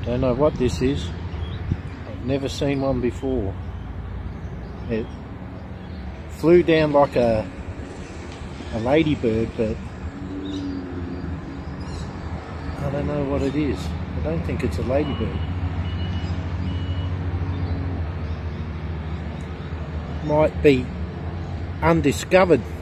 Don't know what this is. I've never seen one before. It flew down like a ladybird, but I don't know what it is. I don't think it's a ladybird. Might be undiscovered